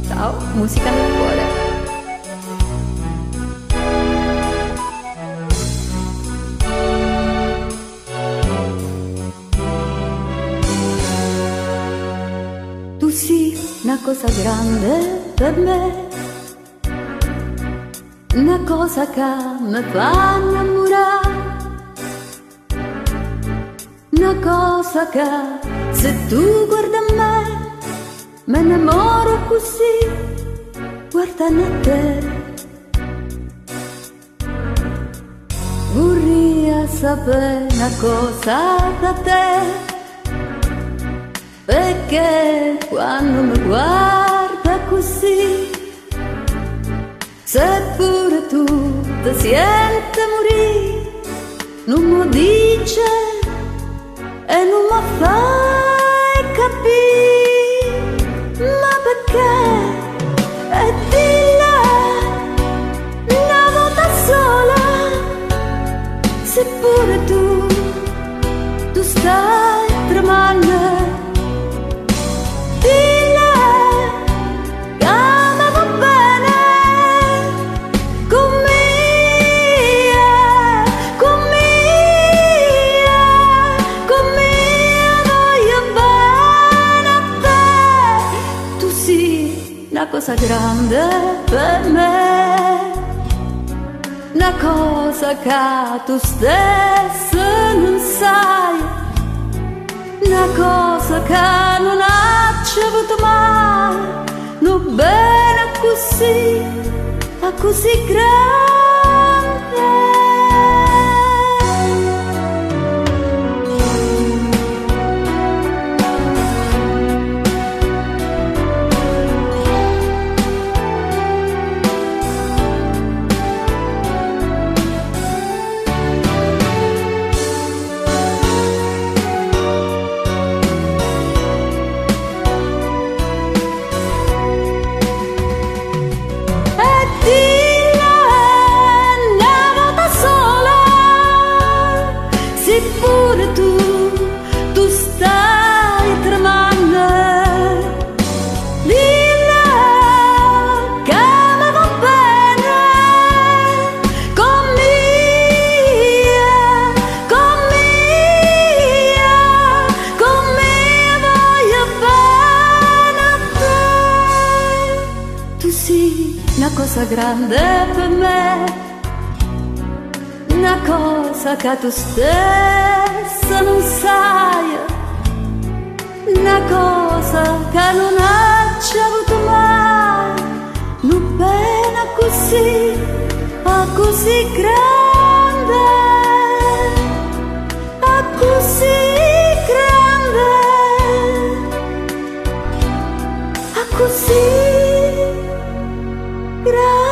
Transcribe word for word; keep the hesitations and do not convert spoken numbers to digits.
Ciao, musica nel cuore. Tu sei una cosa grande per me, una cosa che mi fa innamorare, una cosa che se tu guardi a me me innamoro così, guardando a te. Vorrei sapere una cosa da te, perché quando mi guarda così, seppure tu ti senti morire, non mi dice e non mi fai capire, ma perché? E dilla una volta sola, seppure tu, tu stai tremando. Una cosa grande per me, una cosa che tu stesso non sai, una cosa che non hai avuto mai, non bene così, ma così grande. Eppure tu, tu stai tremando, dilla che mi va bene, con mia, con mia, con mia voglio bene a te. Tu sei una cosa grande per me, una cosa che tu stessa non sai, una cosa che non hai avuto mai, non bene così, ma così grande, ma così grande, ma così grande.